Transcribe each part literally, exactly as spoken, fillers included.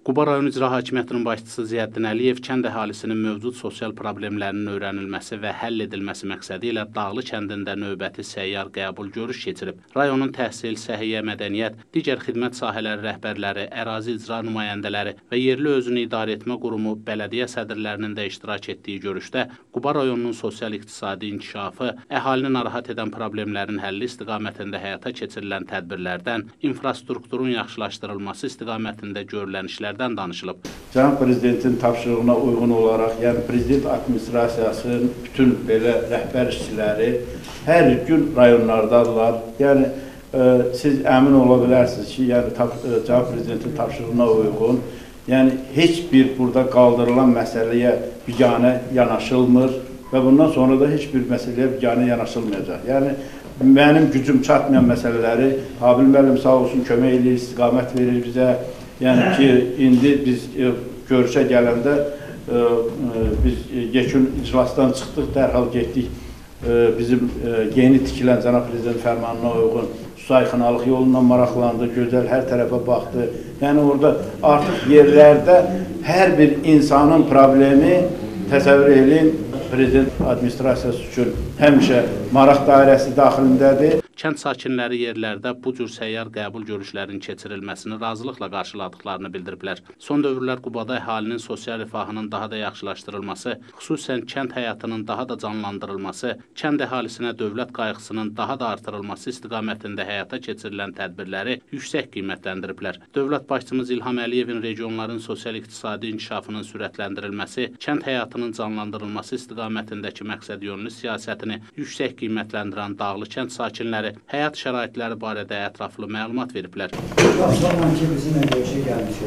Quba rayon icra hakimiyyətinin başçısı Ziyəddin Əliyev kənd əhalisinin mövcud sosial problemlərinin öyrənilməsi və həll edilməsi məqsədi ilə Dağlı kəndində növbəti səyyar qəbul görüş keçirib. Rayonun təhsil, səhiyyə, mədəniyyət, digər xidmət sahələri rəhbərləri, ərazi icra nümayəndələri və yerli özünü idarə etmə qurumu bələdiyyə sədrlərinin də iştirak etdiyi görüşdə Quba rayonunun sosial-iqtisadi inkişafı, əhalini narahat edən problemlərin həlli istiqamətində həyata keçirilən tədbirlərdən, infrastrukturun yaxşılaşdırılması istiqamətində görülən işlər danışılıb. Cənab Prezidentin tapşırığına uyğun olaraq, yəni Prezident administrasiyasının bütün belə rəhbər işçiləri hər gün rayonlardadırlar. Yəni e, siz əmin ola bilərsiniz ki, yəni e, Cənab Prezidentin tapşırığına uyğun, yəni heç bir burada qaldırılan məsələyə biganə yanaşılmır və bundan sonra da heç bir məsələyə biganə yanaşılmayacaq. Yəni mənim gücüm çatmayan məsələləri Habil müəllim sağ olsun kömək edir, istiqamət verir bizə. Yəni ki, indi biz e, görüşə gələndə e, e, biz yekun iclasdan çıxdıq, dərhal getdik e, bizim e, yeni tikilən Cənab Prezident fərmanına uyğun Susayxanalıq yolundan maraqlandı, gözəl hər tərəfə baxdı. Yəni orada artıq yerlərdə hər bir insanın problemi təsəvvür edin, Prezident administrasiyası üçün həmişə maraq dairəsi daxilindədir. Kənd sakinləri yerlərdə bu cür səyyar qəbul görüşlərinin keçirilməsini razılıqla qarşıladıqlarını bildiriblər. Son dövrlər Qubada əhalinin sosial rifahının daha da yaxşılaşdırılması, xüsusən kənd həyatının daha da canlandırılması, kənd əhalisinə dövlət qayğısının daha da artırılması istiqamətində həyata keçirilən tədbirləri yüksək qiymətləndiriblər. Dövlət başçımız İlham Əliyevin regionların sosial-iqtisadi inkişafının sürətləndirilməsi, kənd həyatının canlandırılması istiqamətindəki məqsədyönlü siyasətini yüksək qiymətləndirən Dağlı kənd sakinləri həyat şəraitləri barədə ətraflı məlumat veriblər. Başlanan ki, bizimlə görüşə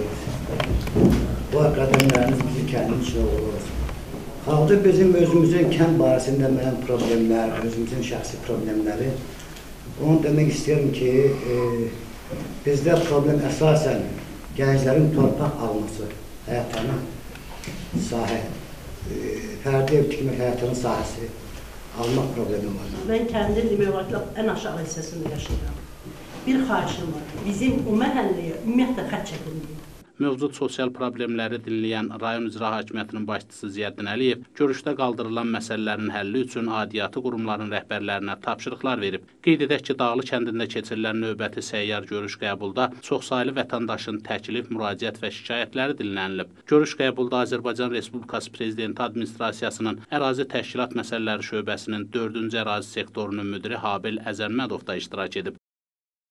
gəlmişik. Bu akademilərimiz bizi kəndin içində olur. Halbuki bizim özümüzün kənd barəsində müəyyən problemlər, özümüzün şəxsi problemləri. Onu demək istəyirəm ki, e, bizdə problem əsasən gənclərin torpaq alması, həyatlarına sahə, e, fərdi ev tikmək həyatının sahəsi almaq problemi var. Mən kəndin demək olar ki, ən aşağı hissəsində yaşayıram. Bir xahişim var, bizim o məhəlləyə ümumiyyətlə xətt çəkilməyib. Mövcud sosial problemləri dinləyən rayon icra hakimiyyətinin başçısı Ziyəddin Əliyev görüşdə qaldırılan məsələlərin həlli üçün aidiyyatı qurumların rəhbərlərinə tapşırıqlar verib. Qeyd edək ki, Dağlı kəndində keçirilən növbəti səyyar görüş qəbulda çoxsaylı vətəndaşın təklif, müraciət və şikayətləri dinlənilib. Görüş qəbulda Azərbaycan Respublikası Prezidenti Administrasiyasının Ərazi Təşkilat Məsələləri şöbəsinin dördüncü ərazi sektorunun müdiri Habil Əzəmmədov da iştirak edib.